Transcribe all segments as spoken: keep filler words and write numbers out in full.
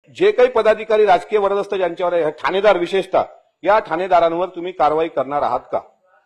जे काही पदाधिकारी राजकीय वरदस्त ज्यांच्यावर आहे, ठाणेदार विशेषतः, या ठाणेदारांवर तुम्ही कारवाई करणार आहात का?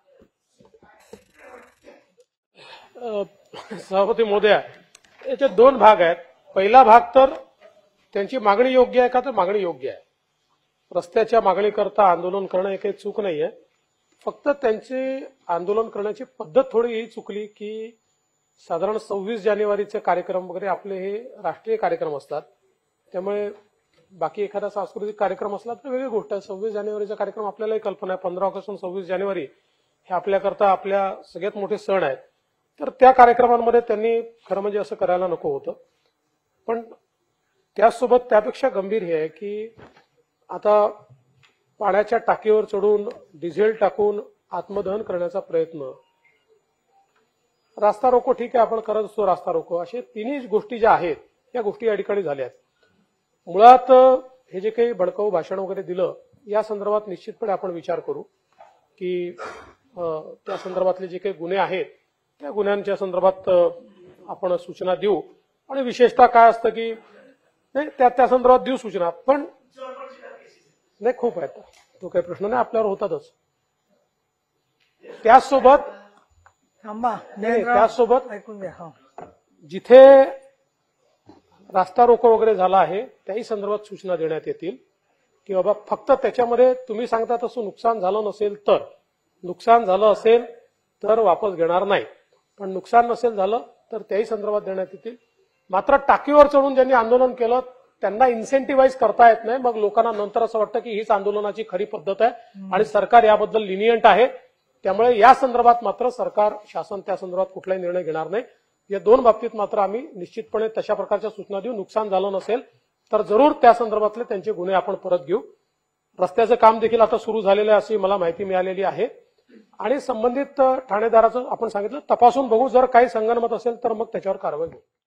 सभापती महोदया, याचे दोन भाग आहेत. पहिला भाग तर त्यांची मागणी योग्य आहे का, तर मागणी योग्य आहे. रस्त्याच्या मागणीकरता आंदोलन करणं हे काही चूक नाहीये. फक्त त्यांची आंदोलन करण्याची पद्धत थोडी ही चुकली की साधारण सव्वीस जानेवारीचे कार्यक्रम वगैरे आपले हे राष्ट्रीय कार्यक्रम असतात. त्यामुळे बाकी एखादा सांस्कृतिक कार्यक्रम असला तर वेगळी गोष्ट आहे. सव्वीस जानेवारीचा कार्यक्रम आपल्यालाही कल्पना आहे. पंधरा ऑगस्ट आणि सव्वीस जानेवारी हे आपल्याकरता आपल्या सगळ्यात मोठे सण आहेत. तर त्या कार्यक्रमांमध्ये त्यांनी खरं म्हणजे असं करायला नको होतं. पण त्यासोबत त्यापेक्षा गंभीर हे आहे की आता पाण्याच्या टाकीवर चढून डिझेल टाकून आत्मदहन करण्याचा प्रयत्न, रास्ता रोको ठीक आहे आपण करत असतो रास्ता रोको, असे तिन्ही गोष्टी ज्या आहेत या गोष्टी या ठिकाणी झाल्या आहेत. मुळात हे जे काही बळकावू भाषण वगैरे दिलं या संदर्भात निश्चितपणे आपण विचार करू की त्या संदर्भातले जे काही गुन्हे आहेत त्या गुन्ह्यांच्या संदर्भात आपण सूचना देऊ. आणि विशेषतः काय असतं की नाही त्या त्या संदर्भात देऊ सूचना, पण नाही खूप आहेत तो काही प्रश्न नाही, आपल्यावर होतातच. त्याचसोबत त्याचसोबत ऐकून घ्या. जिथे रास्ता रोको वगैरे झाला आहे त्याही संदर्भात सूचना देण्यात येतील की बाबा फक्त त्याच्यामध्ये तुम्ही सांगता तसं नुकसान झालं नसेल तर, नुकसान झालं असेल तर वापस घेणार नाही, पण नुकसान नसेल झालं तर त्याही संदर्भात देण्यात येतील. मात्र टाकीवर चढून ज्यांनी आंदोलन केलं त्यांना इन्सेंटिव्हाइज करता येत नाही. मग लोकांना नंतर असं वाटतं की हीच आंदोलनाची खरी पद्धत आहे आणि सरकार याबद्दल लिनियंट आहे. त्यामुळे या संदर्भात मात्र सरकार शासन त्या संदर्भात कुठलाही निर्णय घेणार नाही. या दोन बाबतीत मात्र आम्ही निश्चितपणे तशा प्रकारच्या सूचना देऊ. नुकसान झालं नसेल तर जरूर त्या संदर्भातले त्यांचे गुन्हे आपण परत घेऊ. रस्त्याचं काम देखील आता सुरू झालेलं आहे अशी मला माहिती मिळालेली आहे आणि संबंधित ठाणेदाराचं आपण सांगितलं तपासून बघू. जर काही संगनमत असेल तर मग त्याच्यावर कारवाई होईल.